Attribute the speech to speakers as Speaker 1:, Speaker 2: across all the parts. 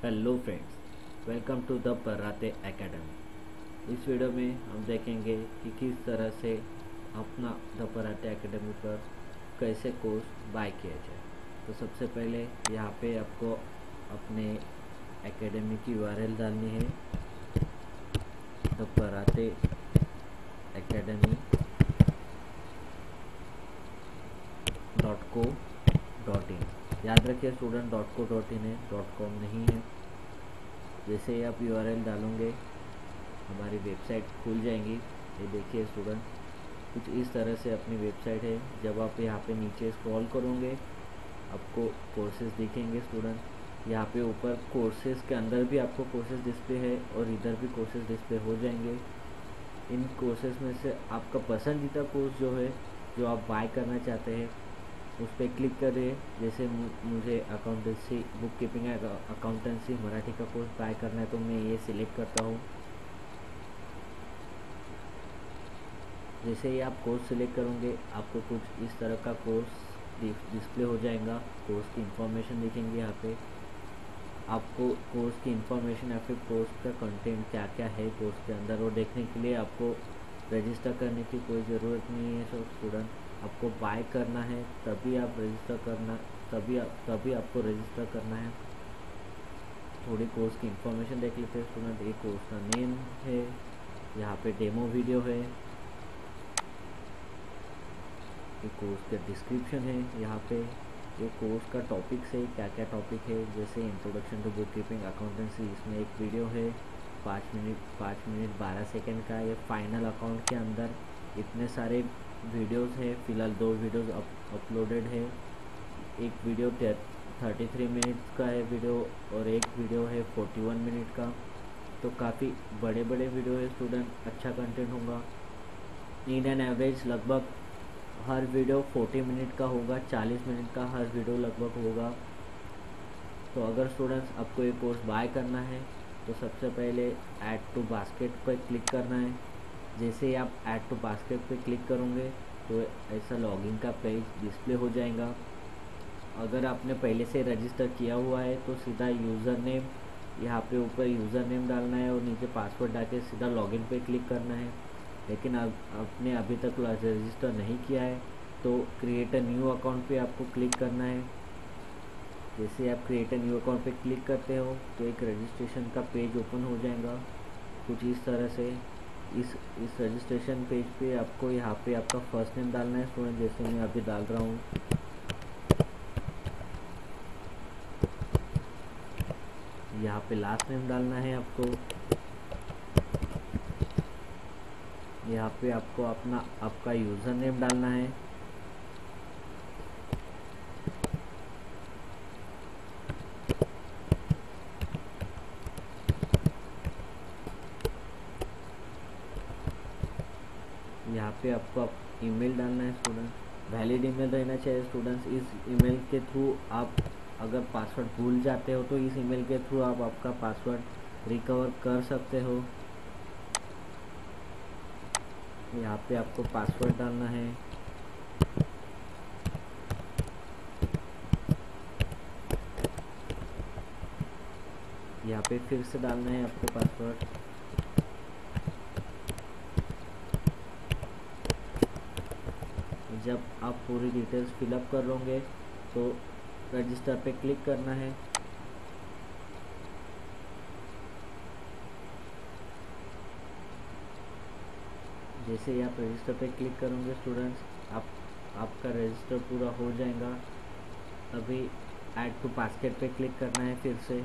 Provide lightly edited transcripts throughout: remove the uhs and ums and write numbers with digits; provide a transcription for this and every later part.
Speaker 1: Hello friends, welcome to the Parate academy. इस video में हम देखेंगे कि किस तरह से अपना द पराते एकेडमी पर कैसे कोर्स बाय किया जाए। तो सबसे पहले यहाँ पे आपको अपने एकेडमी की यूआरएल डालनी है, द पराते academy.co.in। याद रखिए स्टूडेंट .co.in है, .com नहीं है। जैसे ही आप यूआरएल डालोगे हमारी वेबसाइट खुल जाएंगी। ये देखिए स्टूडेंट, कुछ इस तरह से अपनी वेबसाइट है। जब आप यहाँ पे नीचे स्क्रॉल करोगे आपको कोर्सेज दिखेंगे स्टूडेंट। यहाँ पे ऊपर कोर्सेज के अंदर भी आपको कोर्सेज डिस्प्ले है और इधर भी कोर्सेज डिस्प्ले हो जाएंगे। इन कोर्सेज में से आपका पसंदीदा कोर्स जो है, जो आप बाय करना चाहते हैं, उस पर क्लिक करिए। जैसे मुझे accountancy, book keeping accountancy Marathi का कोर्स बाय करना है तो मैं ये सिलेक्ट करता हूँ। जैसे ही आप कोर्स सिलेक्ट करोगे आपको कुछ इस तरह का कोर्स डिस्प्ले हो जाएगा। कोर्स की इंफॉर्मेशन दिखेंगे यहाँ पे। आपको कोर्स की इंफॉर्मेशन या फिर कोर्स का कंटेंट क्या क्या है कोर्स के अंदर, वो देखने के लिए आपको रजिस्टर करने की कोई ज़रूरत नहीं है। सो स्टूडेंट, आपको बाय करना है तभी आप रजिस्टर करना तभी आपको रजिस्टर करना है। थोड़ी कोर्स की इंफॉर्मेशन देख लेते हैं स्टूडेंट। ये कोर्स का नेम है, यहाँ पे डेमो वीडियो है, ये कोर्स का डिस्क्रिप्शन है, यहाँ पे ये कोर्स का टॉपिक्स है, क्या क्या टॉपिक है। जैसे introduction to book keeping accountancy, इसमें एक वीडियो है 5 मिनट 12 सेकेंड का। ये फाइनल अकाउंट के अंदर इतने सारे वीडियोस है, फ़िलहाल 2 वीडियोस अपलोडेड है। एक वीडियो 33 मिनट का है वीडियो और एक वीडियो है 41 मिनट का। तो काफ़ी बड़े बड़े वीडियो है स्टूडेंट, अच्छा कंटेंट होगा। इन एन एवरेज लगभग हर वीडियो 40 मिनट का होगा, 40 मिनट का हर वीडियो लगभग होगा। तो अगर स्टूडेंट्स आपको ये कोर्स बाय करना है तो सबसे पहले ऐड टू बास्केट पर क्लिक करना है। जैसे ही आप ऐड टू बास्केट पे क्लिक करोगे तो ऐसा लॉगिन का पेज डिस्प्ले हो जाएगा। अगर आपने पहले से रजिस्टर किया हुआ है तो सीधा यूज़र नेम, यहाँ पे ऊपर यूज़र नेम डालना है और नीचे पासवर्ड डाल के सीधा लॉगिन पे क्लिक करना है। लेकिन आपने अभी तक रजिस्टर नहीं किया है तो क्रिएट अ न्यू अकाउंट पे आपको क्लिक करना है। जैसे आप क्रिएट अ न्यू अकाउंट पे क्लिक करते हो तो एक रजिस्ट्रेशन का पेज ओपन हो जाएगा कुछ इस तरह से। इस रजिस्ट्रेशन पेज पे आपको यहाँ पे आपका फर्स्ट नेम डालना है स्टूडेंट, जैसे मैं अभी डाल रहा हूँ। यहाँ पे लास्ट नेम डालना है आपको। यहाँ पे आपको आपका यूज़र नेम डालना है। यहाँ पे आपको ईमेल डालना है स्टूडेंट। वैलिड ईमेल रहना चाहिए स्टूडेंट्स। इस ईमेल के थ्रू आप अगर पासवर्ड भूल जाते हो तो इस ईमेल के थ्रू आप आपका पासवर्ड रिकवर कर सकते हो। यहाँ पे आपको पासवर्ड डालना है। यहाँ पे फिर से डालना है आपको पासवर्ड। जब आप पूरी डिटेल्स फिलअप कर लोगे तो रजिस्टर पे क्लिक करना है। जैसे ही आप रजिस्टर पे क्लिक करोगे स्टूडेंट्स, आपका रजिस्टर पूरा हो जाएगा। अभी ऐड टू बास्केट पे क्लिक करना है फिर से।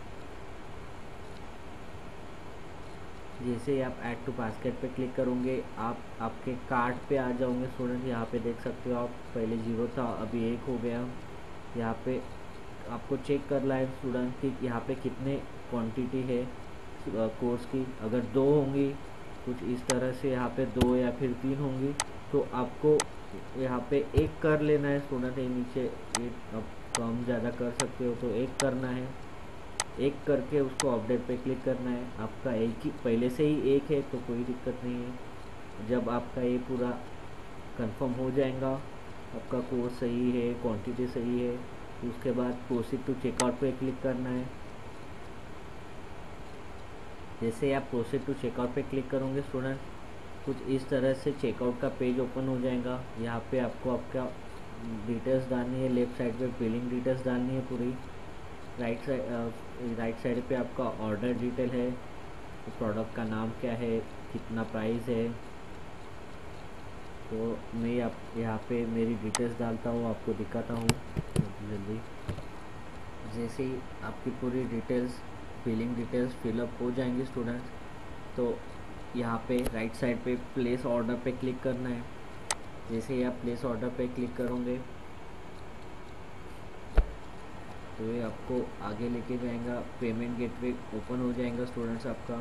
Speaker 1: जैसे ही आप ऐड टू बास्केट पे क्लिक करोगे आप आपके कार्ट पे आ जाओगे स्टूडेंट। यहाँ पे देख सकते हो आप, पहले 0 था अभी 1 हो गया। यहाँ पे आपको चेक करना है स्टूडेंट कि यहाँ पे कितने क्वांटिटी है कोर्स की। अगर 2 होंगी कुछ इस तरह से, यहाँ पे 2 या फिर 3 होंगी तो आपको यहाँ पे 1 कर लेना है स्टूडेंट। ये नीचे ये आप कम ज़्यादा कर सकते हो तो 1 करना है। 1 करके उसको अपडेट पे क्लिक करना है। आपका एक ही पहले से ही 1 है तो कोई दिक्कत नहीं है। जब आपका ये पूरा कंफर्म हो जाएगा, आपका कोर्स सही है, क्वांटिटी सही है, तो उसके बाद प्रोसीड टू चेकआउट पे क्लिक करना है। जैसे आप प्रोसीड टू चेकआउट पे क्लिक करोगे स्टूडेंट, कुछ इस तरह से चेकआउट का पेज ओपन हो जाएगा। यहाँ पे आपको आपका डिटेल्स डालनी है, लेफ़्ट साइड पे बिलिंग डिटेल्स डालनी है पूरी, राइट साइड पे आपका ऑर्डर डिटेल है, प्रोडक्ट का नाम क्या है, कितना प्राइस है। तो मैं आप यहाँ पे मेरी डिटेल्स डालता हूँ, आपको दिखाता हूँ जल्दी। जैसे ही आपकी पूरी डिटेल्स, बिलिंग डिटेल्स फिलअप हो जाएंगी स्टूडेंट्स, तो यहाँ पे राइट साइड पे प्लेस ऑर्डर पे क्लिक करना है। जैसे ही आप प्लेस ऑर्डर पे क्लिक करोगे तो ये आपको आगे लेके जाएगा, पेमेंट गेटवे ओपन हो जाएगा स्टूडेंट्स आपका।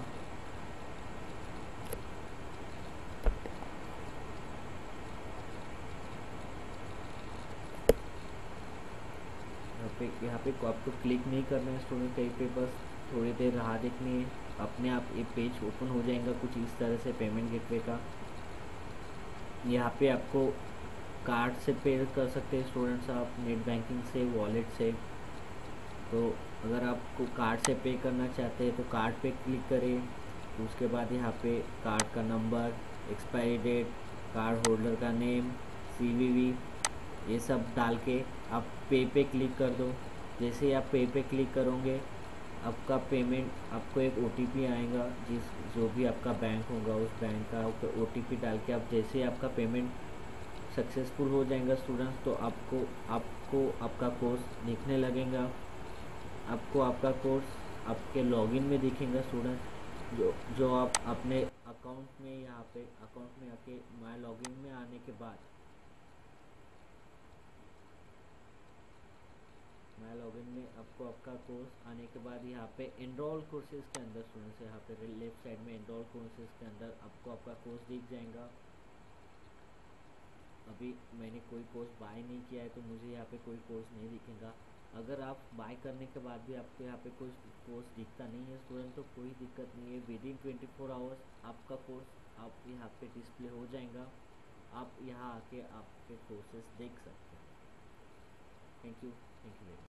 Speaker 1: यहाँ पे आपको क्लिक नहीं करना है स्टूडेंट, कहीं पे बस थोड़ी देर राह देखनी है, अपने आप ये पेज ओपन हो जाएगा कुछ इस तरह से पेमेंट गेटवे का। यहाँ पे आपको कार्ड से पे कर सकते हैं स्टूडेंट्स, आप नेट बैंकिंग से, वॉलेट से। तो अगर आपको कार्ड से पे करना चाहते हैं तो कार्ड पे क्लिक करें, उसके बाद यहाँ पे कार्ड का number, expiry date, card holder का नेम, सीवीवी, ये सब डाल के आप पे क्लिक कर दो। जैसे ही आप पे क्लिक करोगे आपका पेमेंट, आपको एक ओटीपी आएगा, जो भी आपका बैंक होगा उस बैंक का ओटीपी डाल के आप जैसे ही आपका पेमेंट सक्सेसफुल हो जाएगा स्टूडेंट्स, तो आपको आपको आपका कोर्स दिखने लगेगा। आपको आपका कोर्स आपके लॉगिन में दिखेगा स्टूडेंट, जो आप अपने अकाउंट में, यहाँ पे अकाउंट में आके माय लॉगिन में आने के बाद, माय लॉगिन में आपको आपका कोर्स आने के बाद यहाँ पे एनरोल कोर्सेज के अंदर स्टूडेंट्स, यहाँ पे लेफ्ट साइड में एनरोल कोर्सेज के अंदर आपको आपका कोर्स दिख जाएगा। अभी मैंने कोई कोर्स बाय नहीं किया है तो मुझे यहाँ पे कोई कोर्स नहीं दिखेगा। अगर आप बाय करने के बाद भी आपको यहाँ पे कोई कोर्स दिखता नहीं है स्टूडेंट, तो कोई दिक्कत नहीं है, विदिन 24 आवर्स आपका कोर्स आप यहाँ पे डिस्प्ले हो जाएगा। आप यहाँ आके आपके कोर्सेज देख सकते हैं। Thank you.